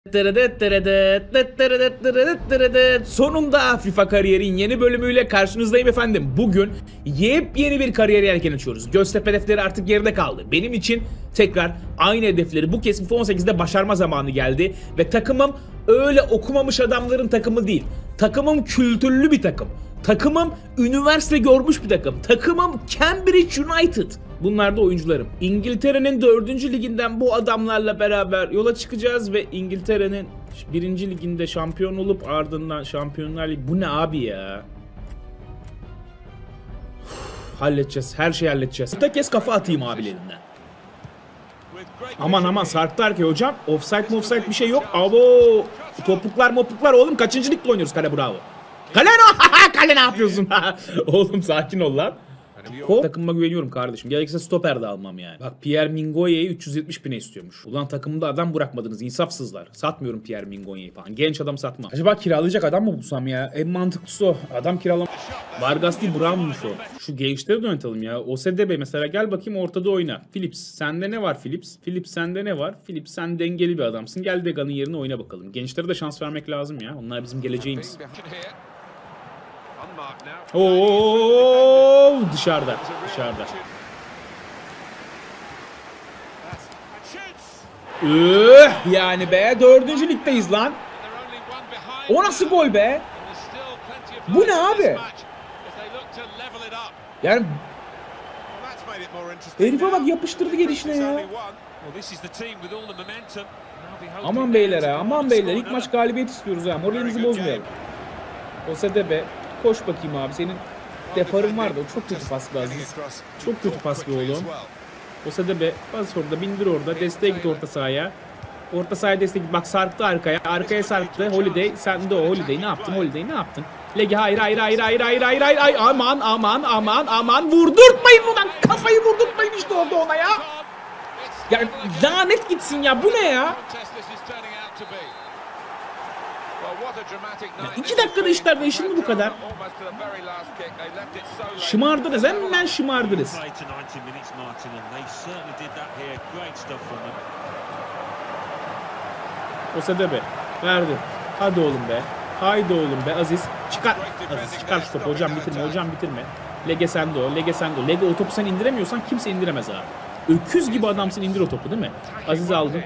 Sonunda FIFA kariyerin yeni bölümüyle karşınızdayım efendim. Bugün yepyeni bir kariyer yelken açıyoruz. Göztepe hedefleri artık geride kaldı. Benim için tekrar aynı hedefleri bu kez FIFA 18'de başarma zamanı geldi. Ve takımım öyle okumamış adamların takımı değil. Takımım kültürlü bir takım. Takımım üniversite görmüş bir takım. Takımım Cambridge United. Bunlar da oyuncularım. İngiltere'nin 4. liginden bu adamlarla beraber yola çıkacağız ve İngiltere'nin 1. liginde şampiyon olup ardından Şampiyonlar Ligi. Bu ne abi ya? Halledeceğiz. Her şeyi halledeceğiz. Bir kez kafa atayım abilerinden. Aman sarktılar ki hocam. Offside bir şey yok. Abo. Topuklar oğlum. Kaçıncı ligde oynuyoruz kale, bravo. Kale ne yapıyorsun? Oğlum sakin ol lan. Takımıma güveniyorum kardeşim. Gerekirse stoper de almam yani. Bak Pierre Mingoye'yi 370 bine istiyormuş. Ulan takımda adam bırakmadınız, insafsızlar. Satmıyorum Pierre Mingoye'yi falan. Genç adam satmam. Acaba kiralayacak adam mı bulsam ya? En mantıklısı o. Adam kiralam... Vargas değil, Brown'muş o. Şu gençleri de oynatalım ya. OSDB mesela, gel bakayım ortada oyna. Phillips sende ne var Phillips? Phillips sende ne var? Phillips sen dengeli bir adamsın. Gel Dega'nın yerine oyna bakalım. Gençlere de şans vermek lazım ya. Onlar bizim geleceğimiz. Oo, dışarıda. Yani be, 4. ligdeyiz lan. O nasıl gol be? Bu ne abi? Yani herife bak, yapıştırdı gelişine ya. Aman beyler ha, aman beyler, ilk maç galibiyet istiyoruz ha, moralimizi bozmayalım. OSDB koş bakayım abi, senin deparın vardı, o çok kötü pas be Aziz. Çok kötü pas be oğlum. OSDB bas orada, bindir orada, desteğe git orta sahaya. Orta sahaya destek git, bak sarktı arkaya sarktı. Holiday, sen de o Holiday ne yaptın? Holiday ne yaptın? Legi hayır aman vurdurtmayın ulan, kafayı vurdurtmayın işte orada ona ya. Ya lanet gitsin ya, bu ne ya? Ya 2 dakikada işler değişir mi bu kadar? Şımardınız, hemen şımardınız. OSDB verdi. Hadi oğlum be. Haydi oğlum be Aziz. Çıkar. Aziz çıkar şu topu. Hocam bitirme. Lege sende o. Lege o topu sen indiremiyorsan kimse indiremez abi. Öküz gibi adamsın, indir o topu değil mi? Aziz aldın.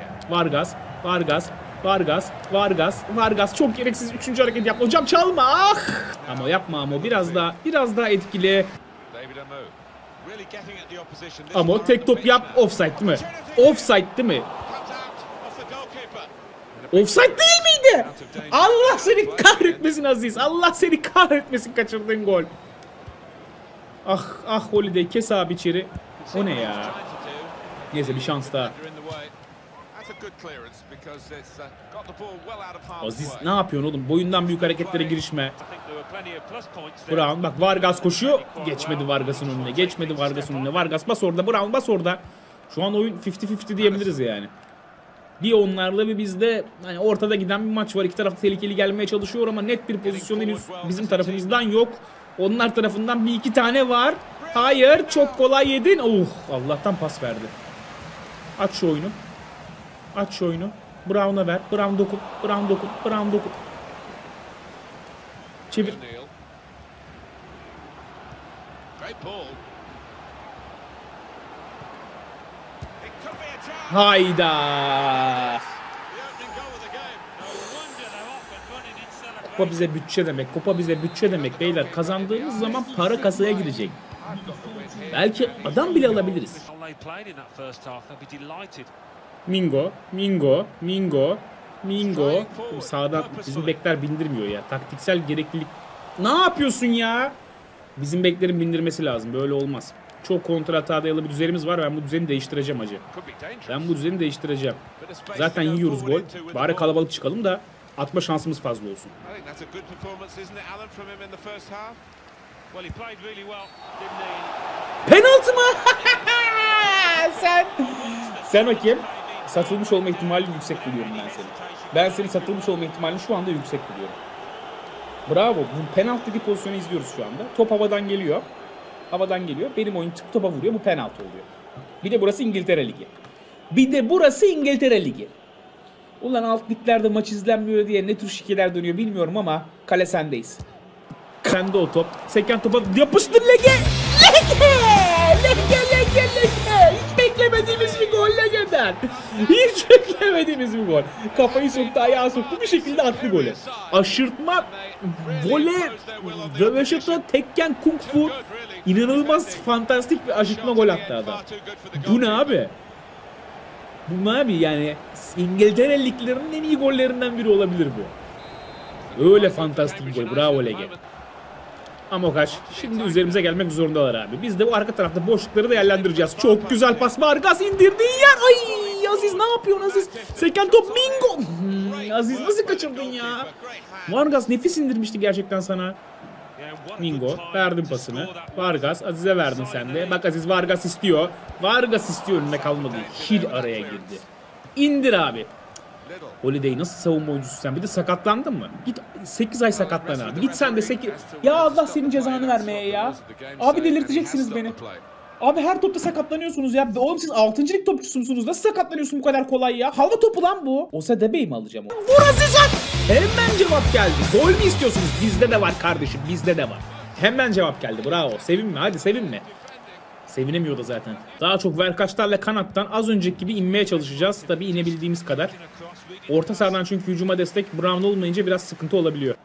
Vargas çok gereksiz 3. hareket yapma. Hocam çalma. Ah! Ama yapma ama biraz daha etkili. Ama tek top yap. Offside değil mi? Offside değil miydi? Allah seni kahretmesin Aziz. Allah seni kahretmesin, kaçırdığın gol. Ah Holiday, kes abi içeri. O ne ya? Neyse bir şans daha. Aziz ne yapıyorsun oğlum? Boyundan büyük hareketlere girişme. Brown bak, Vargas koşuyor. Geçmedi Vargas'ın önüne. Vargas bas orada. Brown bas orada. Şu an oyun 50-50 diyebiliriz yani. Bir onlarla bir bizde, hani ortada giden bir maç var. İki taraf tehlikeli gelmeye çalışıyor ama net bir pozisyon henüz bizim tarafımızdan yok. Onlar tarafından bir iki tane var. Hayır, çok kolay yedin. Allah'tan pas verdi. Aç şu oyunu. Brown'a ver. Brown dokun. Çevir. Hayda. Kupa bize bütçe demek beyler. Kazandığımız zaman para kasaya girecek. Belki adam bile alabiliriz. Mingo. Sağdan bizim bekler bindirmiyor ya. Taktiksel gereklilik. Ne yapıyorsun ya? Bizim beklerin bindirmesi lazım. Böyle olmaz. Çok kontra hata dayalı bir düzenimiz var. Ben bu düzeni değiştireceğim hacı. Zaten yiyoruz gol. Bari kalabalık çıkalım da atma şansımız fazla olsun. Penaltı mı? Sen hakem. Satılmış olma ihtimalini yüksek buluyorum ben seni. Ben senin satılmış olma ihtimalini şu anda yüksek buluyorum. Bravo. Bu penaltı dediği pozisyonu izliyoruz şu anda. Top havadan geliyor. Benim oyun topa vuruyor. Bu penaltı oluyor. Bir de burası İngiltere Ligi. Ulan alt liglerde maç izlenmiyor diye ne tür şikeler dönüyor bilmiyorum ama kale sendeyiz. Sende o top. Seken topa yapıştır Lege. Lege. Hiç beklemediğimiz bir gol Lege'den. Hiç beklemediğimiz bir gol. Kafayı soktu, ayağı soktu, bir şekilde attı golü. Aşırtma, vole, röveşata, tekken, kung fu. İnanılmaz fantastik bir aşırtma gol attı adam. Bu ne abi? Bu ne abi yani? İngiltere liglerinin en iyi gollerinden biri olabilir bu. Öyle fantastik bir gol. Bravo Lege. Amokaş şimdi üzerimize gelmek zorundalar abi. Biz de bu arka tarafta boşlukları değerlendireceğiz. Çok güzel pas. Vargas indirdiğin yer. Ay Aziz ne yapıyorsun Aziz? Seken top Mingo. Aziz nasıl kaçırdın ya? Vargas nefis indirmişti gerçekten sana. Mingo verdin pasını. Vargas Aziz'e verdin sen de. Bak Aziz Vargas istiyor. Vargas istiyor, önüne kalmadı. Hill araya girdi. İndir abi. Holiday nasıl savunma oyuncusu sen? Bir de sakatlandın mı? Git 8 ay sakatlan abi. Git sen de 8... Ya Allah senin cezanı vermeye ya. Abi delirteceksiniz beni. Abi her topta sakatlanıyorsunuz ya. Oğlum siz 6. lig topçusunuz. Nasıl sakatlanıyorsun bu kadar kolay ya? Hava topu lan bu. Osadebe'yi mi alacağım o? Burası sen! Hemen cevap geldi. Gol mü istiyorsunuz? Bizde de var kardeşim. Bizde de var. Hemen cevap geldi. Bravo. Sevinme hadi sevinme. Sevinemiyor da zaten. Daha çok verkaçlarla kanattan az önceki gibi inmeye çalışacağız. Tabii inebildiğimiz kadar. Orta sahadan çünkü hücuma destek Brown olmayınca biraz sıkıntı olabiliyor.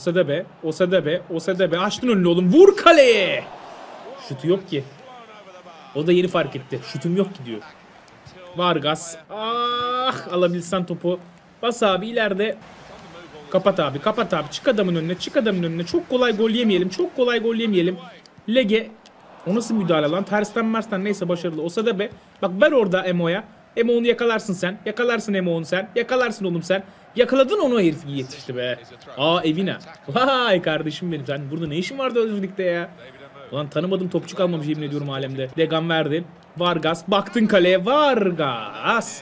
Osadebe. Açtın önünü oğlum. Vur kaleye. Şutu yok ki. O da yeni fark etti. Şutum yok ki diyor. Vargas. Ah, alabilsen topu. Bas abi ileride. Kapat abi. Çık adamın önüne. Çok kolay gol yemeyelim. Lege. O nasıl müdahale lan? Tersten neyse başarılı. Osadebe. Bak ver orada Emo'ya. Emo onu yakalarsın sen. Yakalarsın Emo onu sen. Yakalarsın oğlum sen. Yakaladın onu, herif yetişti be. Aa Evina. Vay kardeşim benim. Sen burada ne işin vardı Özgürlük'te ya? Ulan tanımadım topçu kalmamış yemin ediyorum alemde. Degan verdi. Vargas. Baktın kaleye. Vargas.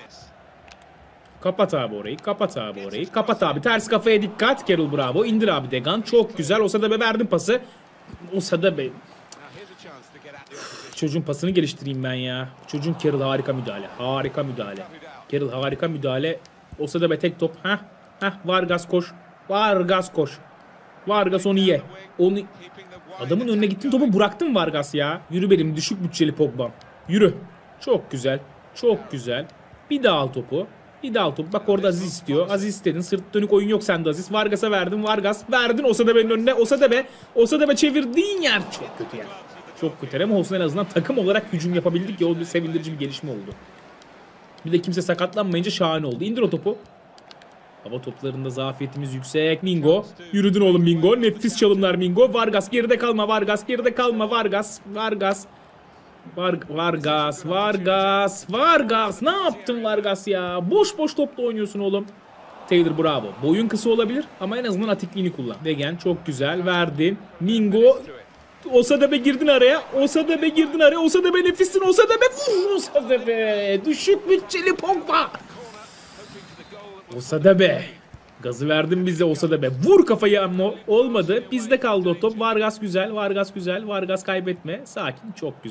Kapat abi orayı. Kapat abi. Ters kafaya dikkat. Carroll bravo. İndir abi Degan. Çok güzel. Osadebe verdim pası. Osadebe. Çocuğun pasını geliştireyim ben ya. Çocuğun Carroll harika müdahale. Carroll harika müdahale. Osadebe tek top. Vargas koş. Vargas onu ye. Adamın önüne gittin, topu bıraktın Vargas ya. Yürü benim düşük bütçeli Pogba'm. Yürü. Çok güzel. Bir daha al topu. Bak orada Aziz istiyor. Aziz istedin. Sırt dönük oyun yok sende Aziz. Vargas'a verdin. Verdin Osadebe'nin önüne. Osadebe çevirdiğin yer. Çok kötü yani. Çok kötü ama olsun en azından takım olarak hücum yapabildik ya, o bir sevindirici bir gelişme oldu. Bir de kimse sakatlanmayınca şahane oldu. İndir o topu. Hava toplarında zafiyetimiz yüksek. Mingo. Yürüdün oğlum Mingo. Nefis çalımlar Mingo. Vargas geride kalma. Vargas. Ne yaptın Vargas ya? Boş topla oynuyorsun oğlum. Taylor bravo. Boyun kısa olabilir ama en azından atikliğini kullan. Degen çok güzel. Verdin. Mingo. Osadebe girdin araya. Osadebe nefissin. Osadebe. Düşük bütçeli Pogba. Osadebe. Gazı verdin bize Osadebe. Vur kafayı ama olmadı. Bizde kaldı o top. Vargas güzel. Vargas kaybetme. Sakin. Çok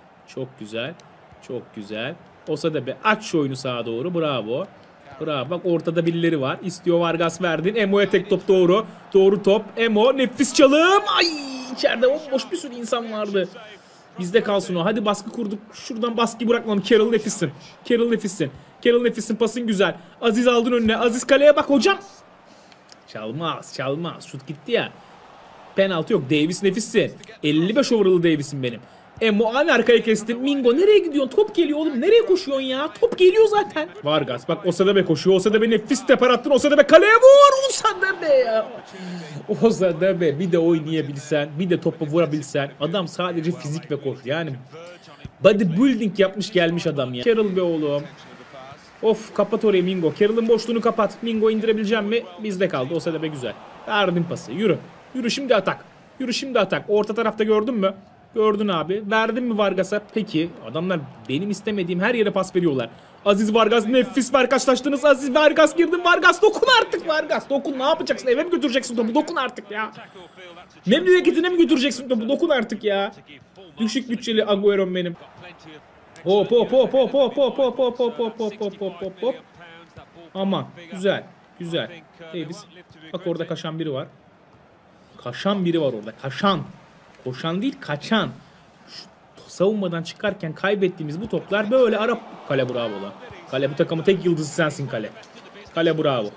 güzel. Osadebe aç şu oyunu sağa doğru. Bravo. Bak ortada birileri var. İstiyor Vargas verdin. Emo'ya tek top doğru. Doğru top. Emo nefis çalım. Ay içeride boş bir sürü insan vardı. Bizde kalsın o. Hadi baskı kurduk. Şuradan baskıyı bırakmam. Carroll nefissin. Pasın güzel. Aziz aldın önüne. Aziz kaleye bak hocam. Çalmaz. Şut gitti ya. Penaltı yok. Davis nefissin. 55 overall'lı Davis'im benim. Emo an arkaya kestin. Mingo nereye gidiyorsun? Top geliyor oğlum. Nereye koşuyorsun ya? Top geliyor zaten. Vargas bak Osadebe koşuyor. Osadebe nefis teper attın. Osadebe kaleye vur. Osadebe ya. Osadebe bir de oynayabilsen. Bir de topu vurabilsen. Adam sadece fizik ve koş. Yani bodybuilding yapmış gelmiş adam ya. Carroll be oğlum. Of kapat orayı Mingo. Carroll'ın boşluğunu kapat. Mingo indirebileceğim mi? Bizde kaldı. Osadebe güzel. Verdim pası. Yürü şimdi atak. Orta tarafta gördün mü? Gördün abi. Verdin mi Vargas'a? Peki. Adamlar benim istemediğim her yere pas veriyorlar. Aziz Vargas nefis karşılaştınız. Aziz Vargas girdin. Vargas dokun artık Vargas. Dokun ne yapacaksın? Eve mi götüreceksin topu? Dokun artık ya. Memleketine mi götüreceksin topu? Dokun artık ya. Düşük bütçeli Agüero'm benim. Hop. Aman güzel. Güzel. Davis. Bak orada kaçan biri var. Kaçan biri var orada. Kaçan. Koşan değil kaçan. Şu savunmadan çıkarken kaybettiğimiz bu toplar böyle ara... Kale bravo lan. Kale bu takımın tek yıldızı sensin Kale. Kale bravo.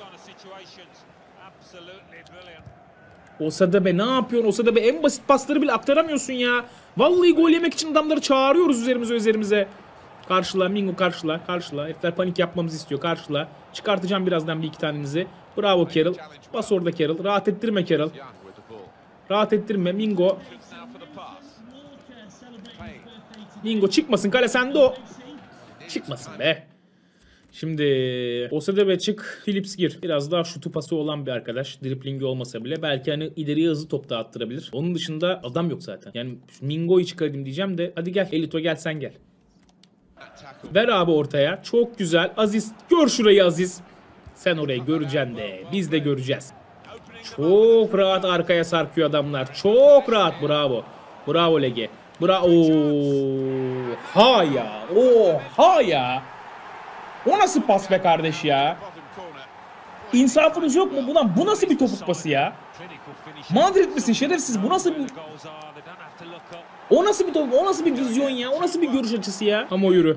Osada be ne yapıyorsun? Osada be en basit pasları bile aktaramıyorsun ya. Vallahi gol yemek için adamları çağırıyoruz üzerimize. Karşıla Mingo karşıla. Herifler panik yapmamızı istiyor. Karşıla. Çıkartacağım birazdan bir iki tanenizi. Bravo Carroll. Bas orada Carroll. Rahat ettirme Carroll. Rahat ettirme Mingo. Mingo çıkmasın kale sende o. Çıkmasın be. Şimdi Osada ve çık Phillips gir. Biraz daha şutu pası olan bir arkadaş. Driplingi olmasa bile belki hani ileriye hızlı top da attırabilir. Onun dışında adam yok zaten. Yani Mingo'yu çıkarayım diyeceğim de hadi gel Elito gel sen gel. Ver abi ortaya. Çok güzel. Aziz gör şurayı Aziz. Sen orayı göreceksin de biz de göreceğiz. Çok rahat arkaya sarkıyor adamlar. Çok rahat. Bravo. Bravo Lege. Bravo. Ha ya. Oha ya. O nasıl pas be kardeş ya? İnsafınız yok mu? Bu nasıl bir topuk pası ya? Madrid misin şerefsiz? Bu nasıl bir... O nasıl bir top? O nasıl bir vizyon ya? O nasıl bir görüş açısı ya? Ama yürü.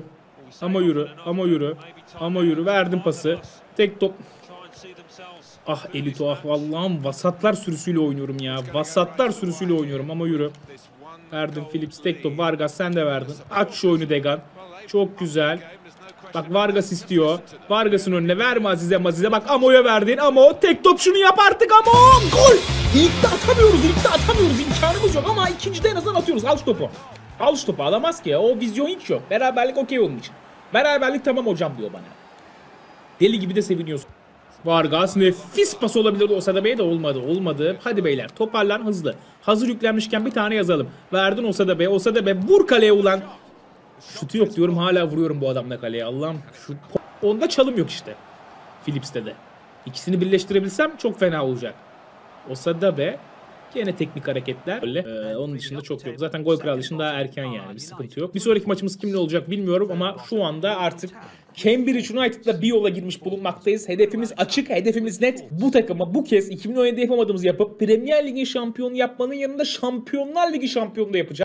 Ama yürü. Verdim pası. Tek top. Ah Elito ah Allah'ım vasatlar sürüsüyle oynuyorum ya. Vasatlar sürüsüyle oynuyorum ama yürü. Verdim Phillips tek top. Vargas sen de verdin. Aç şu oyunu Degan. Çok güzel. Bak Vargas istiyor. Vargas'ın önüne verme Aziz'e. Bak Amo'ya verdin. Amo tek top şunu yap artık Amo. Gol. İlkte atamıyoruz. İmkanımız yok ama ikincide en azından atıyoruz. Al şu topu. Al şu topu. Alamaz ki ya. O vizyon hiç yok. Beraberlik okey onun için. Beraberlik tamam hocam diyor bana. Deli gibi de seviniyorsun. Vargas nefis pas olabilirdi Osada Bey de olmadı. Hadi beyler toparlan hızlı. Hazır yüklenmişken bir tane yazalım. Verdin Osada Bey vur kaleye ulan. Şutu yok diyorum hala vuruyorum bu adamla kaleye. Allah'ım onda çalım yok işte. Phillips'te de. İkisini birleştirebilsem çok fena olacak. Osada Bey gene teknik hareketler. Onun dışında çok yok. Zaten gol kralı için daha erken yani bir sıkıntı yok. Bir sonraki maçımız kimle olacak bilmiyorum ama şu anda artık Cambridge United'la bir yola girmiş bulunmaktayız. Hedefimiz açık, hedefimiz net. Bu takıma bu kez 2017'de yapamadığımızı yapıp Premier Lig'in şampiyonu yapmanın yanında Şampiyonlar Ligi şampiyonu da yapacağız.